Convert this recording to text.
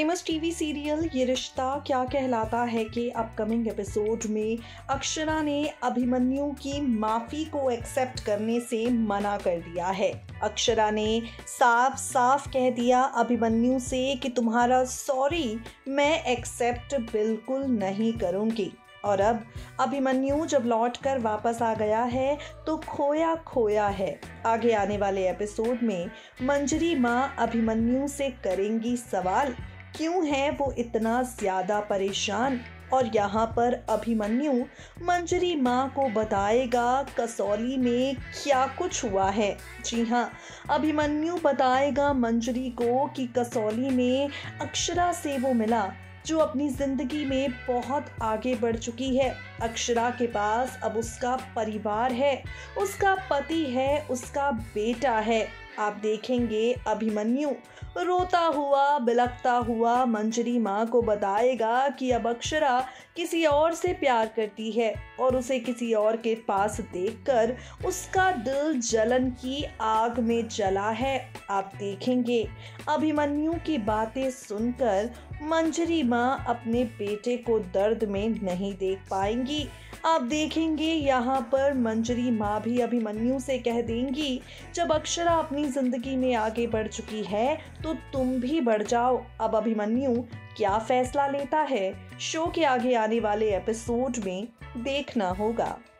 Famous TV serial ये रिश्ता क्या कहलाता है के अपकमिंग एपिसोड में अक्षरा ने अभिमन्यु की माफी को एक्सेप्ट करने से मना कर दिया है। अक्षरा ने साफ साफ कह दिया अभिमन्यु से कि तुम्हारा सॉरी मैं एक्सेप्ट बिल्कुल नहीं करूंगी। और अब अभिमन्यु जब लौट कर वापस आ गया है तो खोया खोया है। आगे आने वाले एपिसोड में मंजरी माँ अभिमन्यु से करेंगी सवाल, क्यों है वो इतना ज्यादा परेशान। और यहाँ पर अभिमन्यु मंजरी माँ को बताएगा कसौली में क्या कुछ हुआ है। जी हाँ, अभिमन्यु बताएगा मंजरी को कि कसौली में अक्षरा से वो मिला जो अपनी जिंदगी में बहुत आगे बढ़ चुकी है। अक्षरा के पास अब उसका परिवार है, उसका पति है, उसका बेटा है। आप देखेंगे अभिमन्यु रोता हुआ बिलखता हुआ मंजरी माँ को बताएगा कि अब अक्षरा किसी और से प्यार करती है और उसे किसी और के पास देखकर उसका दिल जलन की आग में जला है। आप देखेंगे अभिमन्यु की बातें सुनकर मंजरी माँ अपने बेटे को दर्द में नहीं देख पाएंगी। आप देखेंगे यहाँ पर मंजरी माँ भी अभिमन्यु से कह देंगी, जब अक्षरा अपनी जिंदगी में आगे बढ़ चुकी है तो तुम भी बढ़ जाओ। अब अभिमन्यु क्या फैसला लेता है, शो के आगे आने वाले एपिसोड में देखना होगा।